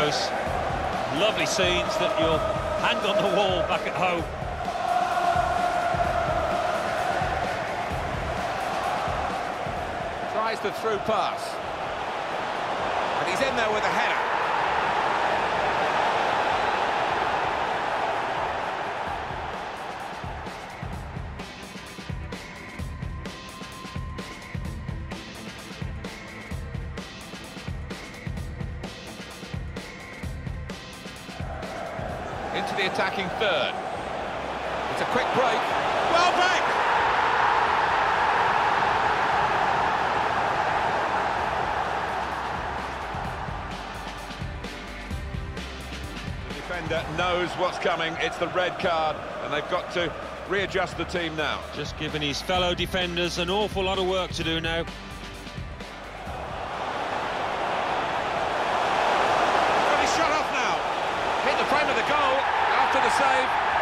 those. Lovely scenes that you'll hang on the wall back at home. Tries the through pass. And he's in there with a header. Into the attacking third. It's a quick break. Well back! The defender knows what's coming. It's the red card, and they've got to readjust the team now. Just giving his fellow defenders an awful lot of work to do now. Got his shot off now. Hit the frame of the goal after the save.